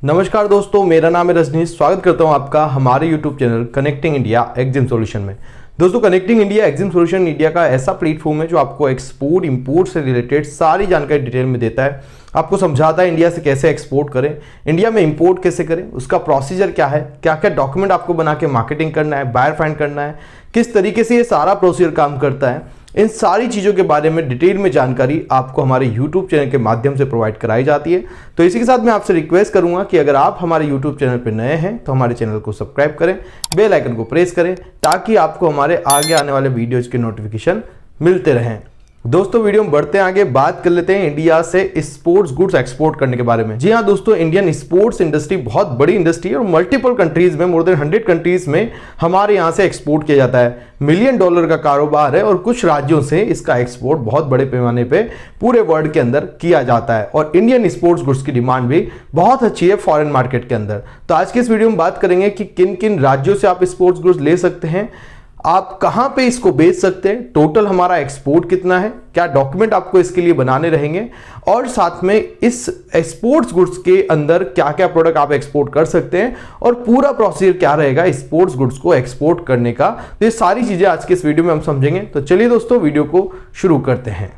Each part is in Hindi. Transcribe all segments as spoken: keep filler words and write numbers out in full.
नमस्कार दोस्तों, मेरा नाम है रजनीश। स्वागत करता हूं आपका हमारे YouTube channel connecting India exam solution में। दोस्तों, connecting India exam solution India का ऐसा प्लेटफॉर्म है जो आपको एक्सपोर्ट इंपोर्ट से रिलेटेड सारी जानकारी डिटेल में देता है। आपको समझाता है इंडिया से कैसे एक्सपोर्ट करें, इंडिया में इंपोर्ट कैसे करें, उसका प्रोसीजर क्या है, क्या क्या डॉक्यूमेंट आपको बना के मार्केटिंग करना है, बायर फाइंड करना है, किस तरीके से ये सारा प्रोसीजर काम करता है। इन सारी चीज़ों के बारे में डिटेल में जानकारी आपको हमारे यूट्यूब चैनल के माध्यम से प्रोवाइड कराई जाती है। तो इसी के साथ मैं आपसे रिक्वेस्ट करूंगा कि अगर आप हमारे यूट्यूब चैनल पर नए हैं तो हमारे चैनल को सब्सक्राइब करें, बेल आइकन को प्रेस करें ताकि आपको हमारे आगे आने वाले वीडियोज़ के नोटिफिकेशन मिलते रहें। दोस्तों, वीडियो में बढ़ते हैं आगे, बात कर लेते हैं इंडिया से स्पोर्ट्स गुड्स एक्सपोर्ट करने के बारे में। जी हाँ दोस्तों, इंडियन स्पोर्ट्स इंडस्ट्री बहुत बड़ी इंडस्ट्री है और मल्टीपल कंट्रीज में, मोर देन हंड्रेड कंट्रीज में हमारे यहाँ से एक्सपोर्ट किया जाता है। मिलियन डॉलर का कारोबार है और कुछ राज्यों से इसका एक्सपोर्ट बहुत बड़े पैमाने पे पूरे वर्ल्ड के अंदर किया जाता है और इंडियन स्पोर्ट्स गुड्स की डिमांड भी बहुत अच्छी है फॉरेन मार्केट के अंदर। तो आज के इस वीडियो में बात करेंगे कि किन किन राज्यों से आप स्पोर्ट्स गुड्स ले सकते हैं, आप कहां पे इसको बेच सकते हैं, टोटल हमारा एक्सपोर्ट कितना है, क्या डॉक्यूमेंट आपको इसके लिए बनाने रहेंगे और साथ में इस स्पोर्ट्स गुड्स के अंदर क्या क्या प्रोडक्ट आप एक्सपोर्ट कर सकते हैं और पूरा प्रोसीजर क्या रहेगा स्पोर्ट्स गुड्स को एक्सपोर्ट करने का। तो ये सारी चीजें आज के इस वीडियो में हम समझेंगे। तो चलिए दोस्तों, वीडियो को शुरू करते हैं।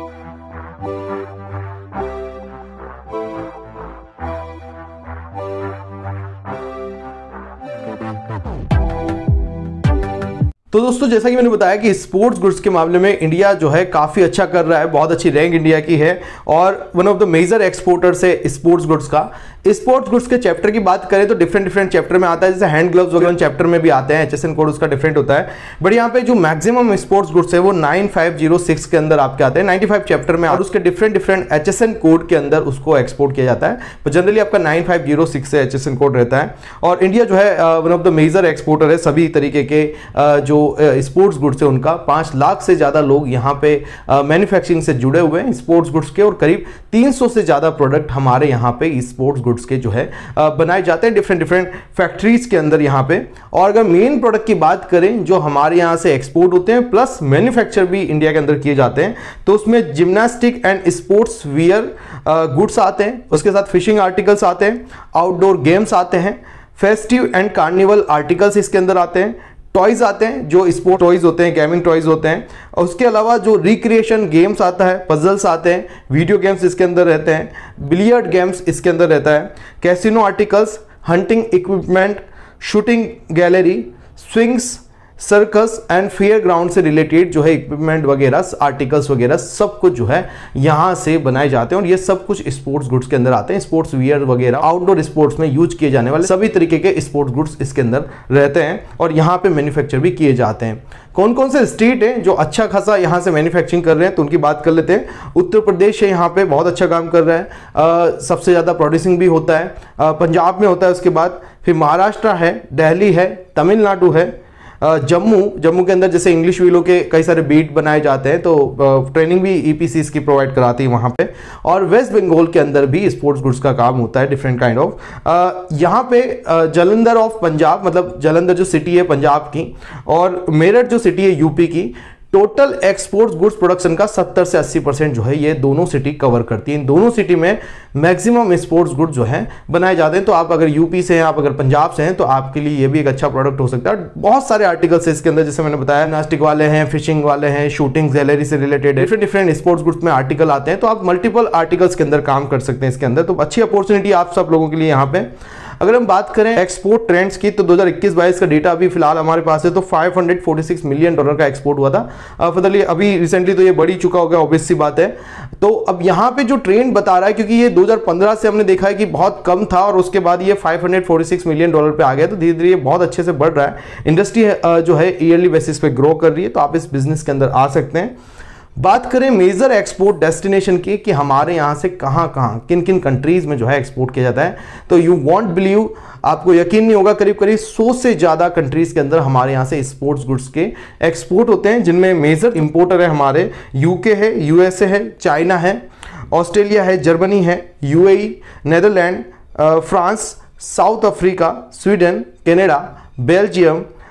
तो दोस्तों, जैसा कि मैंने बताया कि स्पोर्ट्स गुड्स के मामले में इंडिया जो है काफ़ी अच्छा कर रहा है, बहुत अच्छी रैंक इंडिया की है और one of the major exporters है स्पोर्ट्स गुड्स का। स्पोर्ट्स गुड्स के चैप्टर की बात करें तो डिफरेंट डिफरेंट चैप्टर में आता है, जैसे हैंड ग्लव्स वगैरह चैप्टर में भी आते हैं, एचएसएन कोड उसका डिफरेंट होता है। बट यहाँ पे जो मैक्सिमम स्पोर्ट्स गुड्स है वो नाइन फाइव जीरो सिक्स के अंदर आपके आते हैं, नाइन्टी फाइव चैप्टर में, और उसके डिफरेंट डिफरेंट एचएसएन कोड के अंदर उसको एक्सपोर्ट किया जाता है। तो जनरली आपका नाइन फाइव जीरो सिक्स से एचएसएन कोड रहता है और इंडिया जो है one of the major exporter है सभी तरीके के जो स्पोर्ट्स गुड्स है उनका। पांच लाख से ज्यादा लोग यहाँ पे मैन्युफैक्चरिंग से जुड़े हुए हैं स्पोर्ट्स गुड्स के और करीब तीन सौ से ज्यादा प्रोडक्ट हमारे यहाँ पे स्पोर्ट्स गुड्स के जो है बनाए जाते हैं डिफरेंट डिफरेंट फैक्ट्रीज के अंदर यहाँ पे। और अगर मेन प्रोडक्ट की बात करें जो हमारे यहाँ से एक्सपोर्ट होते हैं प्लस मैन्युफैक्चर भी इंडिया के अंदर किए जाते हैं, तो उसमें gymnastic and sports wear goods आते हैं, उसके साथ फिशिंग आर्टिकल्स आते हैं, आउटडोर गेम्स आते हैं, फेस्टिव एंड कार्निवल आर्टिकल्स इसके अंदर आते हैं, टॉयज आते हैं जो स्पोर्ट टॉयज होते हैं, गेमिंग टॉयज होते हैं, और उसके अलावा जो रिक्रिएशन गेम्स आता है, पजल्स आते हैं, वीडियो गेम्स इसके अंदर रहते हैं, बिलियर्ड गेम्स इसके अंदर रहता है, casino articles, hunting equipment, shooting gallery, swings, circus and fair ground से रिलेटेड जो है इक्विपमेंट वगैरह, आर्टिकल्स वगैरह सब कुछ जो है यहाँ से बनाए जाते हैं और ये सब कुछ स्पोर्ट्स गुड्स के अंदर आते हैं। स्पोर्ट्स वियर वगैरह आउटडोर स्पोर्ट्स में यूज किए जाने वाले सभी तरीके के स्पोर्ट्स गुड्स इसके अंदर रहते हैं और यहाँ पे मैन्युफैक्चर भी किए जाते हैं। कौन कौन से स्टेट हैं जो अच्छा खासा यहाँ से मैन्युफैक्चरिंग कर रहे हैं तो उनकी बात कर लेते हैं। उत्तर प्रदेश है, यहाँ पे बहुत अच्छा काम कर रहा है, आ, सबसे ज़्यादा प्रोड्यूसिंग भी होता है, आ, पंजाब में होता है, उसके बाद फिर महाराष्ट्र है, दिल्ली है, तमिलनाडु है, जम्मू जम्मू के अंदर जैसे इंग्लिश व्हीलों के कई सारे बीट बनाए जाते हैं तो ट्रेनिंग भी ईपीसी की प्रोवाइड कराती है वहाँ पे, और वेस्ट बंगाल के अंदर भी स्पोर्ट्स गुड्स का काम होता है डिफरेंट काइंड ऑफ। यहाँ पे जालंधर ऑफ पंजाब, मतलब जालंधर जो सिटी है पंजाब की और मेरठ जो सिटी है यूपी की, टोटल एक्सपोर्ट्स गुड्स प्रोडक्शन का सत्तर से अस्सी परसेंट जो है ये दोनों सिटी कवर करती है। इन दोनों सिटी में मैक्सिमम स्पोर्ट्स गुड्स जो है बनाए जाते हैं। तो आप अगर यूपी से हैं, आप अगर पंजाब से हैं तो आपके लिए ये भी एक अच्छा प्रोडक्ट हो सकता है। बहुत सारे आर्टिकल्स है इसके अंदर, जैसे मैंने बताया, जिम्नास्टिक वाले हैं, फिशिंग वाले हैं, शूटिंग गैलरी से related different different sports goods में आर्टिकल आते हैं। तो आप मल्टीपल आर्टिकल्स के अंदर काम कर सकते हैं इसके अंदर। तो अच्छी अपॉर्चुनिटी आप सब लोगों के लिए यहाँ पे। अगर हम बात करें एक्सपोर्ट ट्रेंड्स की तो दो हज़ार इक्कीस बाईस का डेटा अभी फिलहाल हमारे पास है, तो पाँच सौ छियालीस मिलियन डॉलर का एक्सपोर्ट हुआ था। फर्दरली अभी रिसेंटली तो ये बढ़ ही चुका होगा, ऑब्वियस सी बात है। तो अब यहाँ पे जो ट्रेंड बता रहा है, क्योंकि ये दो हज़ार पंद्रह से हमने देखा है कि बहुत कम था और उसके बाद ये पाँच सौ छियालीस मिलियन डॉलर पे आ गया, तो धीरे धीरे ये बहुत अच्छे से बढ़ रहा है। इंडस्ट्री जो है ईयरली बेसिस पे ग्रो कर रही है, तो आप इस बिजनेस के अंदर आ सकते हैं। बात करें मेजर एक्सपोर्ट डेस्टिनेशन की कि हमारे यहाँ से कहाँ कहाँ किन किन कंट्रीज में जो है एक्सपोर्ट किया जाता है, तो यू वॉन्ट बिलीव, आपको यकीन नहीं होगा, करीब करीब सौ से ज़्यादा कंट्रीज के अंदर हमारे यहाँ से स्पोर्ट्स गुड्स के एक्सपोर्ट होते हैं, जिनमें मेजर इंपोर्टर है हमारे यूके है, यूएसए है, चाइना है, ऑस्ट्रेलिया है, जर्मनी है, UAE, Netherland, France, South Africa, Sweden, Canada, Belgium,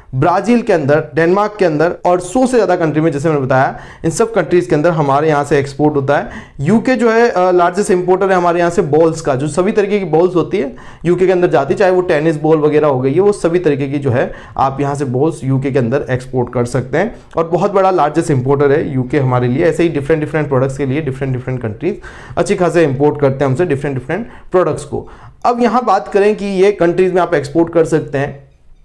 Brazil के अंदर, डेनमार्क के अंदर और सौ से ज़्यादा कंट्री में, जैसे मैंने बताया, इन सब कंट्रीज़ के अंदर हमारे यहाँ से एक्सपोर्ट होता है। यूके जो है लार्जेस्ट इंपोर्टर है हमारे यहाँ से बॉल्स का, जो सभी तरीके की बॉल्स होती है यूके के अंदर जाती है, चाहे वो टेनिस बॉल वगैरह हो गई है, वो सभी तरीके की जो है आप यहाँ से बॉल्स यूके के अंदर एक्सपोर्ट कर सकते हैं और बहुत बड़ा लार्जेस्ट इंपोर्टर है यूके हमारे लिए। ऐसे ही डिफरेंट डिफरेंट प्रोडक्ट्स के लिए डिफरेंट डिफरेंट कंट्रीज अच्छी खासे इंपोर्ट करते हैं हमसे डिफरेंट डिफरेंट प्रोडक्ट्स को। अब यहाँ बात करें कि ये कंट्रीज में आप एक्सपोर्ट कर सकते हैं।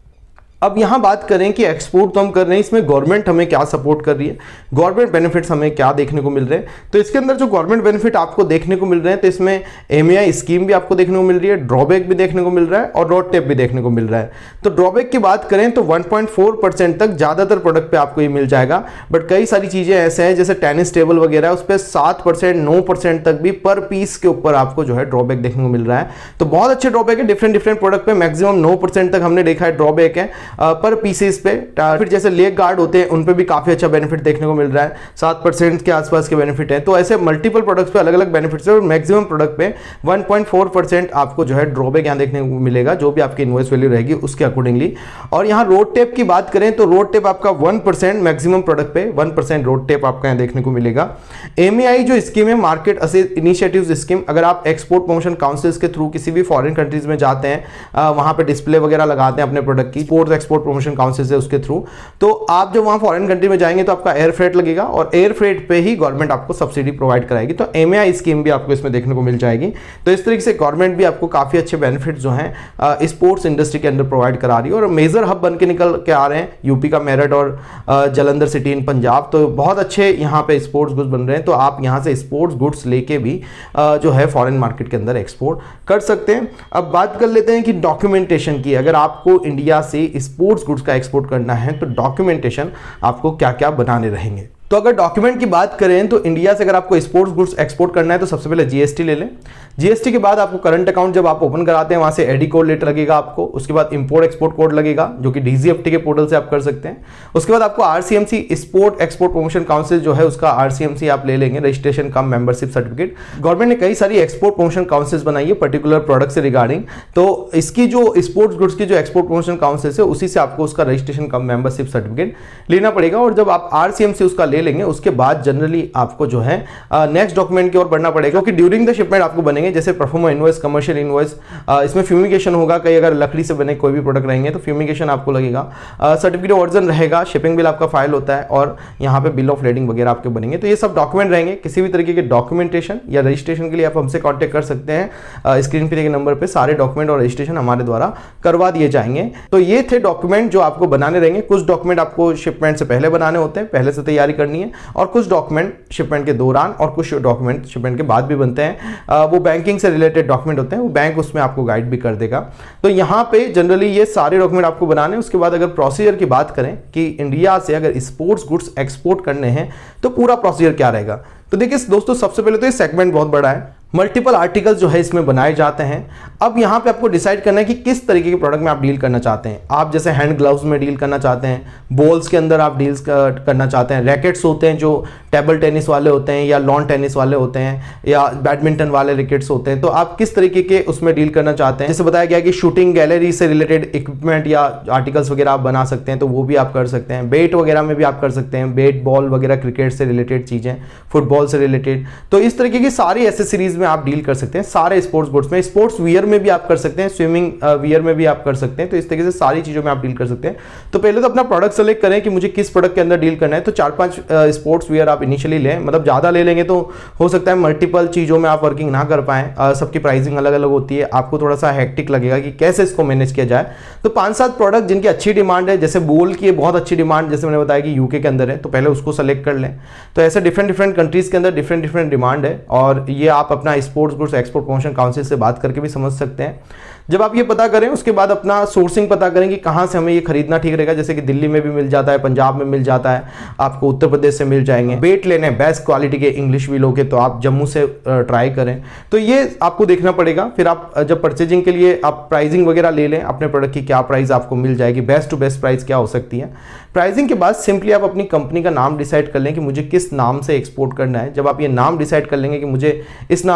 अब यहाँ बात करें कि एक्सपोर्ट तो हम कर रहे हैं, इसमें गवर्नमेंट हमें क्या सपोर्ट कर रही है, गवर्नमेंट बेनिफिट्स हमें क्या देखने को मिल रहे हैं। तो इसके अंदर जो गवर्नमेंट बेनिफिट आपको देखने को मिल रहे हैं, तो इसमें एमएआई स्कीम भी आपको देखने को मिल रही है, ड्रॉबैक भी देखने को मिल रहा है और रोड टेप भी देखने को मिल रहा है। तो ड्रॉबैक की बात करें तो वन पॉइंट फोर परसेंट तक ज़्यादातर प्रोडक्ट पे आपको ये मिल जाएगा, बट कई सारी चीज़ें ऐसे हैं जैसे टेनिस टेबल वगैरह, उस पर सात परसेंट नौ परसेंट तक भी पर पीस के ऊपर आपको जो है ड्रॉबैक देखने को मिल रहा है। तो बहुत अच्छे ड्रॉबैक है, डिफरेंट डिफरेंट प्रोडक्ट पे मैक्सिमम नौ परसेंट तक हमने देखा है ड्रॉबैक है पर पीसेस पे। फिर जैसे लेग गार्ड होते हैं उन पे भी काफी अच्छा बेनिफिट देखने को मिल रहा है, सात परसेंट के आसपास के बेनिफिट है। तो ऐसे मल्टीपल प्रोडक्ट्स पे अलग अलग बेनिफिट्स है और मैक्सिमम प्रोडक्ट पे वन पॉइंट फोर परसेंट आपको जो है ड्रॉबैक यहाँ देखने को मिलेगा, जो भी आपकी इनवॉइस वैल्यू रहेगी उसके अकॉर्डिंगली। और यहाँ रोड टेप की बात करें तो रोड टेप आपका वन परसेंट मैक्सिमम प्रोडक्ट पे वन परसेंट रोड टेप आपका यहाँ देखने को मिलेगा। एमएआई जो स्कीम है, मार्केट इनिशिएटिव्स स्कीम, अगर आप एक्सपोर्ट प्रमोशन काउंसिल्स के थ्रू किसी भी फॉरेन कंट्रीज में जाते हैं, वहां पे डिस्प्ले वगैरह लगाते हैं अपने प्रोडक्ट की, स्पोर्ट्स एक्सपोर्ट प्रमोशन काउंसिल से उसके थ्रू, तो आप जब वहां फॉरेन कंट्री में जाएंगे तो आपका एयर फ्रेट लगेगा और एयर फ्रेट पे ही गवर्नमेंट आपको सब्सिडी प्रोवाइड कराएगी। तो एमएआई स्कीम भी आपको इसमें देखने को मिल जाएगी। तो इस तरीके से गवर्नमेंट भी आपको काफी अच्छे बेनिफिट जो हैं स्पोर्ट्स इंडस्ट्री के अंदर प्रोवाइड करा रही है और मेजर हब बन के निकल के आ रहे हैं यूपी का मेरठ और जलंधर सिटी इन पंजाब। तो बहुत अच्छे यहाँ पे स्पोर्ट्स गुड्स बन रहे हैं, तो आप यहाँ से स्पोर्ट्स गुड्स लेके भी जो है फॉरेन मार्केट के अंदर एक्सपोर्ट कर सकते हैं। अब बात कर लेते हैं कि डॉक्यूमेंटेशन की। अगर आपको इंडिया से स्पोर्ट्स गुड्स का एक्सपोर्ट करना है तो डॉक्यूमेंटेशन आपको क्या क्या बनाने रहेंगे। तो अगर डॉक्यूमेंट की बात करें तो इंडिया से अगर आपको स्पोर्ट्स गुड्स एक्सपोर्ट करना है तो सबसे पहले जीएसटी ले लें। जीएसटी के बाद आपको करंट अकाउंट जब आप ओपन कराते हैं वहां से एडी कोड लेटर लगेगा आपको, उसके बाद इंपोर्ट एक्सपोर्ट कोड लगेगा जो कि डीजीएफटी के पोर्टल से आप कर सकते हैं। उसके बाद आपको RCMC sport export promotion council जो है उसका आरसीएमसी आप ले लेंगे, registration cum membership certificate. Government ने कई सारी एक्सपोर्ट प्रमोशन काउंसिल्स बनाई है पर्टिकुलर प्रोडक्ट से रिगार्डिंग, तो इसकी जो स्पोर्ट्स गुड्स की जो एक्सपोर्ट प्रमोशन काउंसिल है उसी से आपको उसका रजिस्ट्रेशन कम मेंबरशिप सर्टिफिकेट लेना पड़ेगा। और जब आप आरसीएमसी उसका ले लेंगे उसके बाद जनरली आपको जो है नेक्स्ट डॉक्यूमेंट की ओर बढ़ना पड़ेगा, क्योंकि ड्यूरिंग द शिपमेंट आपको बनेंगे जैसे परफॉर्मा इनवॉइस, कमर्शियल इनवॉइस, इसमें फ्यूमिगेशन होगा, कई अगर लकड़ी से बने कोई भी प्रोडक्ट रहेंगे तो फ्यूमिगेशन आपको लगेगा, सर्टिफिकेट ओरिजिन रहेगा, शिपिंग बिल आपका फाइल होता है और यहाँ पे बिल ऑफ लेडिंग वगैरह आपके बनेंगे। तो ये सब डॉक्यूमेंट रहेंगे। किसी भी तरीके के डॉक्यूमेंटेशन या रजिस्ट्रेशन के लिए आप हमसे कॉन्टेक्ट कर सकते हैं, स्क्रीन पे नंबर पे सारे डॉक्यूमेंट और रजिस्ट्रेशन हमारे द्वारा करवा दिए जाएंगे। तो ये थे डॉक्यूमेंट जो आपको बनाने रहेंगे। कुछ डॉक्यूमेंट आपको शिपमेंट से पहले बनाने होते हैं, पहले से तैयारी करनी है, और कुछ डॉक्यूमेंट शिपमेंट के दौरान और कुछ डॉक्यूमेंट शिपमेंट के बाद भी बनते हैं। वो बैंकिंग से रिलेटेड डॉक्यूमेंट होते हैं, वो बैंक उसमें आपको गाइड भी कर देगा। तो यहाँ पे जनरली ये सारे डॉक्यूमेंट आपको बनाने। उसके बाद अगर प्रोसीजर की बात करें कि इंडिया से अगर स्पोर्ट्स गुड्स एक्सपोर्ट करने हैं तो पूरा प्रोसीजर क्या रहेगा, तो देखिए दोस्तों, सबसे पहले तो ये सेगमेंट बहुत बड़ा है, मल्टीपल आर्टिकल्स जो है इसमें बनाए जाते हैं। अब यहाँ पे आपको डिसाइड करना है कि किस तरीके के प्रोडक्ट में आप डील करना चाहते हैं। आप जैसे हैंड ग्लव्स में डील करना चाहते हैं, बॉल्स के अंदर आप डील्स करना चाहते हैं, रैकेट्स होते हैं जो टेबल टेनिस वाले होते हैं या लॉन टेनिस वाले होते हैं या बैडमिंटन वाले रैकेट्स होते हैं, तो आप किस तरीके के उसमें डील करना चाहते हैं। जैसे बताया गया कि शूटिंग गैलरी से रिलेटेड इक्विपमेंट या आर्टिकल्स वगैरह आप बना सकते हैं, तो वो भी आप कर सकते हैं। बेट वगैरह में भी आप कर सकते हैं, बेट बॉल वगैरह क्रिकेट से रिलेटेड चीज़ें, फुटबॉल से रिलेटेड, तो इस तरीके की सारी एसेसरीज में आप डील कर सकते हैं। सारे स्पोर्ट्स गुड्स में, स्पोर्ट्स वियर में भी आप कर सकते हैं, स्विमिंग वियर में भी आप कर सकते हैं। तो इस तरीके से सारी चीजों में आप डील कर सकते हैं। तो पहले तो अपना प्रोडक्ट सेलेक्ट करें कि मुझे किस प्रोडक्ट के अंदर डील करना है। तो चार पांच स्पोर्ट्स वियर आप इनिशियली लें, मतलब ज्यादा ले लेंगे तो हो सकता है मल्टीपल चीजों में आप वर्किंग ना कर पाएं, सबकी प्राइसिंग अलग अलग होती है, आपको थोड़ा सा हेक्टिक लगेगा कि कैसे इसको मैनेज किया जाए। तो पांच सात प्रोडक्ट जिनकी अच्छी डिमांड है, जैसे बॉल की बहुत अच्छी डिमांड, जैसे मैंने बताया कि यूके के अंदर है, तो पहले उसको सेलेक्ट कर लें। तो ऐसे डिफरेंट डिफरेंट कंट्रीज के अंदर डिफरेंट डिफरेंट डिमांड है, और ये आप अपना sports goods export promotion council से बात करके भी समझ सकते हैं। जब आप ये पता करें उसके बाद अपना सोर्सिंग पता करें कि कहाँ से हमें ये खरीदना ठीक रहेगा। जैसे कि दिल्ली में भी मिल जाता है, पंजाब में मिल जाता है, आपको उत्तर प्रदेश से मिल जाएंगे। बेट लेने बेस्ट क्वालिटी के इंग्लिश व्हीलों के, तो आप जम्मू से ट्राई करें। तो ये आपको देखना पड़ेगा। फिर आप जब परचेजिंग के लिए आप प्राइसिंग वगैरह ले लें, अपने प्रोडक्ट की क्या प्राइस आपको मिल जाएगी, बेस्ट टू बेस्ट प्राइस क्या हो सकती है। प्राइसिंग के बाद सिंपली आप अपनी कंपनी का नाम डिसाइड कर लें कि मुझे किस नाम से एक्सपोर्ट करना है। जब आप ये नाम डिसाइड कर लेंगे कि मुझे इस नाम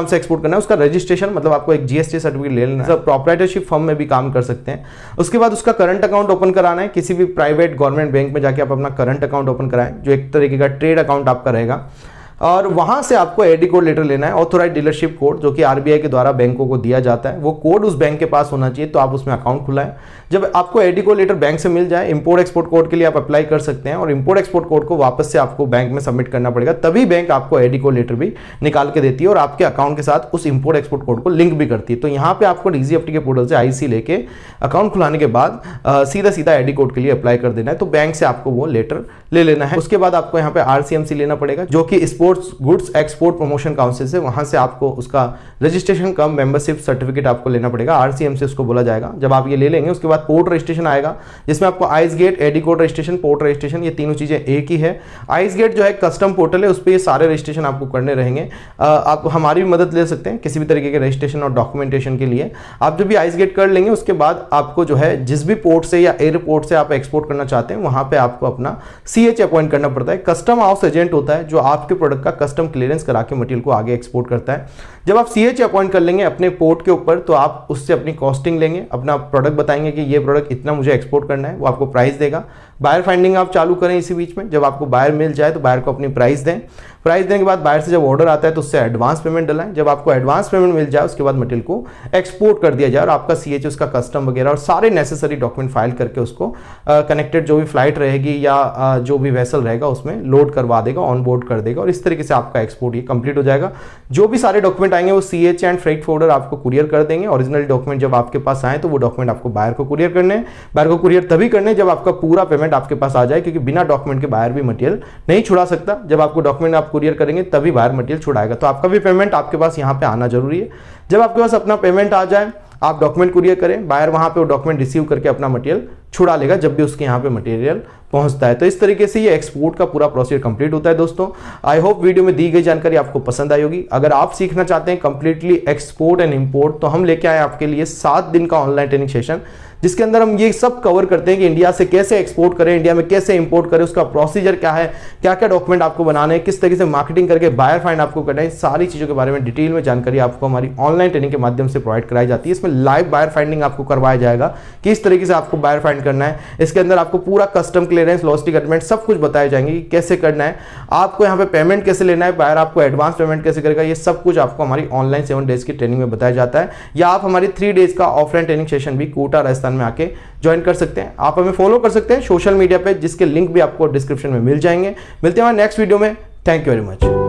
नाम से एक्सपोर्ट करना है, उसका रजिस्ट्रेशन मतलब आपको एक जीएसटी सर्टिफिकेट ले लेना है, प्रोप्राइटरशिप फर्म में भी काम कर सकते हैं। उसके बाद उसका करंट अकाउंट ओपन कराना है, किसी भी प्राइवेट गवर्नमेंट बैंक में जाके आप अपना करंट अकाउंट ओपन कराएं, जो एक तरीके का ट्रेड अकाउंट आपका रहेगा। और वहां से आपको एडी कोड लेटर लेना है, ऑथोराइज डीलरशिप कोड, जो कि आरबीआई के द्वारा बैंकों को दिया जाता है। वो कोड उस बैंक के पास होना चाहिए, तो आप उसमें अकाउंट खुलाएं। जब आपको एडी कोड लेटर बैंक से मिल जाए, इंपोर्ट एक्सपोर्ट कोड के लिए आप अप्लाई कर सकते हैं, और इंपोर्ट एक्सपोर्ट कोड को वापस से आपको बैंक में सबमिट करना पड़ेगा, तभी बैंक आपको एडी कोड लेटर भी निकाल के देती है और आपके अकाउंट के साथ उस इंपोर्ट एक्सपोर्ट कोड को लिंक भी करती है। तो यहाँ पे आपको ईजीएफटी के पोर्टल से आईसी लेके अकाउंट खुलाने के बाद सीधा सीधा एडी कोड के लिए अप्लाई कर देना है, तो बैंक से आपको वो लेटर ले लेना है। उसके बाद आपको यहाँ पे आरसीएमसी लेना पड़ेगा, जो कि sports goods export promotion council से, वहां से आपको उसका रजिस्ट्रेशन कम मेंबरशिप सर्टिफिकेट आपको लेना पड़ेगा, आरसीएमसी उसको बोला जाएगा। जब आप ये ले लेंगे, उसके बाद पोर्ट रजिस्ट्रेशन आएगा, जिसमें आपको ICEGATE, AD code registration, port registration, ये तीनों चीजें एक ही है। आइस गेट जो है कस्टम पोर्टल है, उस पर ये सारे रजिस्ट्रेशन आपको करने रहेंगे। आप हमारी भी मदद ले सकते हैं किसी भी तरीके के रजिस्ट्रेशन और डॉक्यूमेंटेशन के लिए। आप जब भी आइस गेट कर लेंगे, उसके बाद आपको जो है जिस भी पोर्ट से या एयरपोर्ट से आप एक्सपोर्ट करना चाहते हैं, वहां पे आपको अपना सीएच अपॉइंट करना पड़ता है। कस्टम हाउस एजेंट होता है, जो आपके प्रोडक्ट का कस्टम क्लियरेंस करा के मटेरियल को आगे एक्सपोर्ट करता है। जब आप सीएच अपॉइंट कर लेंगे अपने पोर्ट के ऊपर, तो आप उससे अपनी कॉस्टिंग लेंगे, अपना प्रोडक्ट बताएंगे कि ये प्रोडक्ट इतना मुझे एक्सपोर्ट करना है, वो आपको प्राइस देगा। बायर फाइंडिंग आप चालू करें इसी बीच में, जब आपको बायर मिल जाए तो बायर को अपनी प्राइस दें। प्राइस देने के बाद बायर से जब ऑर्डर आता है तो उससे एडवांस पेमेंट डलाएं। जब आपको एडवांस पेमेंट मिल जाए, उसके बाद मटेरियल को एक्सपोर्ट कर दिया जाए और आपका सीएच, उसका कस्टम वगैरह और सारे नेसेसरी डॉक्यूमेंट फाइल करके उसको कनेक्टेड जो भी फ्लाइट रहेगी या आ, जो भी वेसल रहेगा उसमें लोड करवा देगा, ऑन बोर्ड कर देगा, और इस तरीके से आपका एक्सपोर्ट ये कंप्लीट हो जाएगा। जो भी सारे डॉक्यूमेंट आएंगे वो सीएच एंड फ्रेट फोल्डर आपको कुरियर कर देंगे। ओरिजिनल डॉक्यूमेंट जब आपके पास आए तो वो डॉक्यूमेंट आपको बायर को कुरियर करने हैं। बायर को कुरियर तभी करने जब आपका पूरा पेमेंट आपके पास आ जाए, क्योंकि बिना डॉक्यूमेंट के बायर भी मटेरियल नहीं छुड़ा सकता। जब आपको डॉक्यूमेंट आप कुरियर करेंगे तभी बायर मटेरियल छुड़ाएगा। तो आपका भी पेमेंट आपके पास यहाँ पे आना जरूरी है। जब आपके पास अपना पेमेंट आ जाए, आप डॉक्यूमेंट कुरियर करें, बायर वहां पे वो डॉक्यूमेंट रिसीव करके अपना मटेरियल छुड़ा लेगा जब भी उसके यहाँ पे मटेरियल पहुंचता है। तो इस तरीके से ये एक्सपोर्ट का पूरा प्रोसीजर कंप्लीट होता है। दोस्तों, आई होप वीडियो में दी गई जानकारी आपको पसंद आई होगी। अगर आप सीखना चाहते हैं कंप्लीटली एक्सपोर्ट एंड इंपोर्ट, तो हम लेके आए आपके लिए सात दिन का ऑनलाइन ट्रेनिंग सेशन, जिसके अंदर हम ये सब कवर करते हैं कि इंडिया से कैसे एक्सपोर्ट करें, इंडिया में कैसे इंपोर्ट करें, उसका प्रोसीजर क्या है, क्या क्या डॉक्यूमेंट आपको बनाने हैं, किस तरीके से मार्केटिंग करके बायर फाइंड आपको करना है, सारी चीज़ों के बारे में डिटेल में जानकारी आपको हमारी ऑनलाइन ट्रेनिंग के माध्यम से प्रोवाइड कराई जाती है। इसमें लाइव बायर फाइंडिंग आपको करवाया जाएगा कि इस तरीके से आपको बायर फाइंड करना है। इसके अंदर आपको पूरा कस्टम क्लियरेंस, लॉजिस्टिक अग्रीमेंट सब कुछ बताए जाएंगे कि कैसे करना है, आपको यहाँ पे पेमेंट कैसे लेना है, बायर आपको एडवांस पेमेंट कैसे करेगा, ये सब कुछ आपको हमारी ऑनलाइन सेवन डेज की ट्रेनिंग में बताया जाता है। या आप हमारी थ्री डेज का ऑफलाइन ट्रेनिंग सेशन भी कोटा राजस्थान में आके ज्वाइन कर सकते हैं। आप हमें फॉलो कर सकते हैं सोशल मीडिया पे, जिसके लिंक भी आपको डिस्क्रिप्शन में मिल जाएंगे। मिलते हैं नेक्स्ट वीडियो में। Thank you very much.